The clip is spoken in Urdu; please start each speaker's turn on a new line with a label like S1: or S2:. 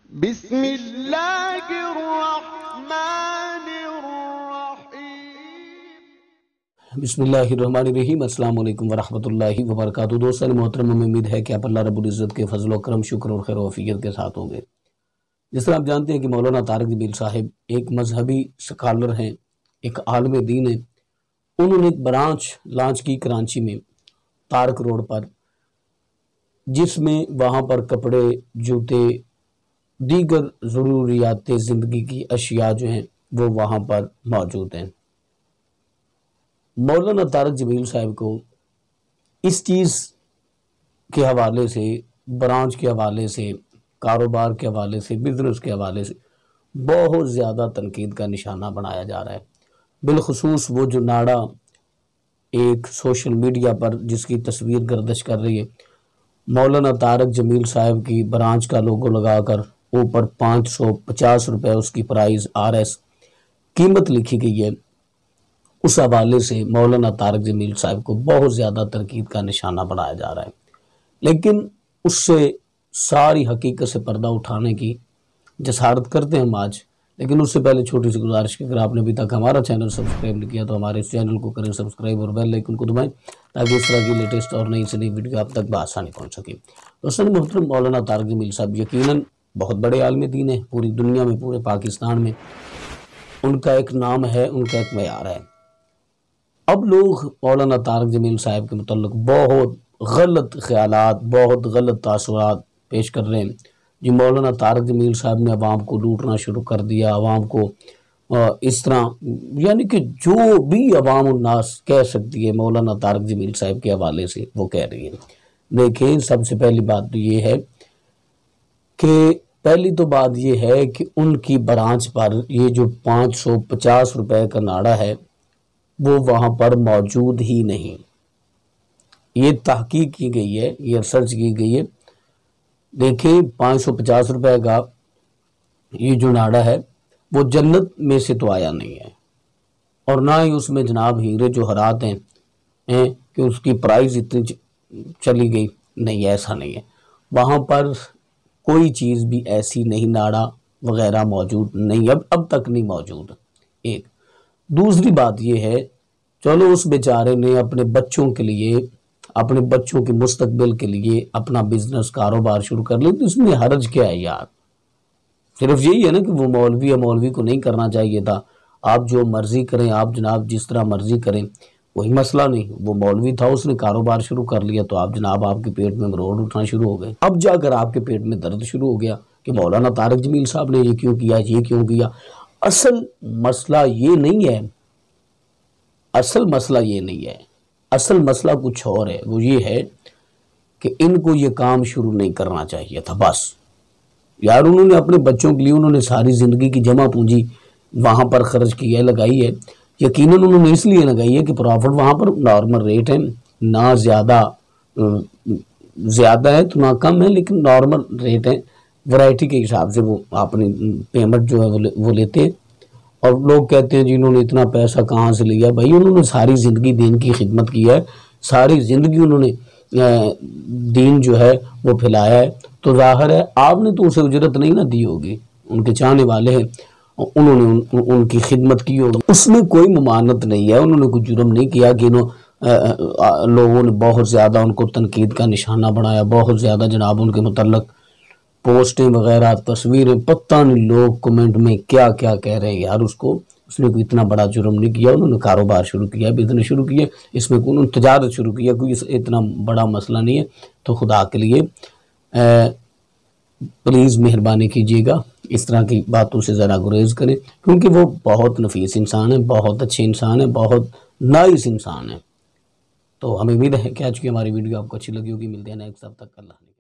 S1: بسم اللہ الرحمن الرحیم۔
S2: بسم اللہ الرحمن الرحیم۔ السلام علیکم ورحمۃ اللہ وبرکاتہ۔ دوستان محترم، میں امید ہے کہ آپ اللہ رب العزت کے فضل و کرم، شکر اور خیر و عافیت کے ساتھ ہوں گے۔ جس طرح آپ جانتے ہیں کہ مولانا طارق جمیل صاحب ایک مذہبی سکالر ہیں، ایک عالم دین ہیں۔ انہوں نے ایک برانچ لانچ کی کراچی میں، طارق روڈ پر، جس میں وہاں پر کپڑے، جوتے، دیگر ضروریات زندگی کی اشیاء جو ہیں وہ وہاں پر موجود ہیں۔ مولانا طارق جمیل صاحب کو اس چیز کے حوالے سے، برانچ کے حوالے سے، کاروبار کے حوالے سے، بزنس کے حوالے سے بہت زیادہ تنقید کا نشانہ بنایا جا رہا ہے۔ بالخصوص وہ جو ناڑا ایک سوشل میڈیا پر جس کی تصویر گردش کر رہی ہے، مولانا طارق جمیل صاحب کی برانچ کا لوگو لگا کر اوپر 550 روپے اس کی پرائز RS قیمت لکھی گئی ہے، اس حوالے سے مولانا طارق جمیل صاحب کو بہت زیادہ تنقید کا نشانہ بنایا جا رہا ہے۔ لیکن اس سے ساری حقیقت سے پردہ اٹھانے کی جسارت کرتے ہیں ہم آج۔ لیکن اس سے پہلے چھوٹی سی گزارش کہ اگر آپ نے ابھی تک ہمارا چینل سبسکرائب نہیں کیا تو ہمارے اس چینل کو کریں سبسکرائب اور بیل آئیکن کو دبائیں تاکہ اس طرح کی لیٹسٹ اور نئی سے نئی ویڈیو آپ تک بآسانی پہنچ سکے۔ دوستان محترم، مولانا طارق جمیل صاحب یقیناً بہت بڑے عالم دین ہیں، پوری دنیا میں، پورے پاکستان میں ان کا ایک نام ہے، ان کا ایک معیار ہے۔ اب لوگ مولانا طارق جمیل صاحب کے متعلق بہت غلط خیالات، بہت غلط تاثرات پیش کر رہے ہیں۔ جی مولانا طارق جمیل صاحب نے عوام کو لوٹنا شروع کر دیا، عوام کو اس طرح، یعنی کہ جو بھی عوام الناس کہہ سکتی ہے مولانا طارق جمیل صاحب کے حوالے سے وہ کہہ رہی ہے۔ دیکھیں، سب سے پہلی بات تو یہ ہے کہ ان کی برانچ پر یہ جو 550 روپے کا ناڑا ہے وہ وہاں پر موجود ہی نہیں۔ یہ تحقیق کی گئی ہے، یہ ریسرچ کی گئی ہے۔ دیکھیں، 550 روپے کا یہ جو ناڑا ہے وہ جنت میں سے تو آیا نہیں ہے، اور نہ ہی اس میں جناب ہیرے جوہرات ہیں کہ اس کی پرائز اتنی چلی گئی، نہیں، ایسا نہیں ہے۔ وہاں پر کوئی چیز بھی ایسی نہیں، ناڑا وغیرہ موجود نہیں، اب تک نہیں موجود۔ ایک دوسری بات یہ ہے، چلو اس بیچارے نے اپنے بچوں کے لیے، اپنے بچوں کے مستقبل کے لیے اپنا بزنس کاروبار شروع کر لیا، تو اس میں حرج کیا ہے یار؟ صرف یہی ہے نا کہ وہ مولوی ہے، مولوی کو نہیں کرنا چاہیے تھا۔ آپ جو مرضی کریں، آپ جناب جس طرح مرضی کریں، کوئی مسئلہ نہیں۔ وہ مولوی تھا، اس نے کاروبار شروع کر لیا، تو آپ جناب آپ کے پیٹ میں مروڑ اٹھنا شروع ہو گئے۔ اب جا کر آپ کے پیٹ میں درد شروع ہو گیا کہ مولانا طارق جمیل صاحب نے یہ کیوں کیا، یہ کیوں کیا۔ اصل مسئلہ یہ نہیں ہے، اصل مسئلہ یہ نہیں ہے، اصل مسئلہ کچھ اور ہے۔ وہ یہ ہے کہ ان کو یہ کام شروع نہیں کرنا چاہیے تھا۔ بس یار، انہوں نے اپنے بچوں کے لیے انہوں نے ساری زندگی کی جمع پونجی وہاں پر خرچ کی ہے، لگائی ہے۔ یقیناً انہوں نے اس لیے لگائی ہے کہ پروفٹ وہاں پر نارمل ریٹ ہے، نہ زیادہ ہے تو نہ کم ہے، لیکن نارمل ریٹ ہے۔ ورائٹی کے حساب سے وہ اپنی پیمنٹ جو ہے وہ لیتے ہیں۔ اور لوگ کہتے ہیں جی انہوں نے اتنا پیسہ کہاں سے لیا؟ بھائی، انہوں نے ساری زندگی دین کی خدمت کی ہے، ساری زندگی انہوں نے دین جو ہے وہ پھیلایا ہے، تو ظاہر ہے آپ نے تو اسے اجرت نہیں نہ دی ہوگی۔ ان کے چاہنے والے ہیں، انہوں نے ان کی خدمت کی ہوگی، اس میں کوئی ممانعت نہیں ہے۔ انہوں نے کوئی جرم نہیں کیا کہ لوگوں نے بہت زیادہ ان کو تنقید کا نشانہ بنایا، بہت زیادہ جناب ان کے متعلق پوسٹیں وغیرہ، تصویریں، پتہ نہیں لوگ کمنٹ میں کیا کیا کہہ رہے ہیں۔ یار، اس نے کوئی اتنا بڑا جرم نہیں کیا۔ انہوں نے کاروبار شروع کیا، بزنس شروع کیا، اس میں انہوں نے تجارت شروع کیا، کوئی اتنا بڑا مسئلہ نہیں ہے۔ تو خدا کے لیے پلیز مہربانی کیجیے گا، اس طرح کی باتوں سے ذرا گریز کریں، کیونکہ وہ بہت نفیس انسان ہے، بہت اچھے انسان ہے، بہت نائس انسان ہے۔ تو ہمیں امید ہے کہ آج کی ہماری ویڈیو آپ کو اچھی لگی ہوگی۔ ملتے ہیں نیکسٹ، تب تک اللہ حافظ۔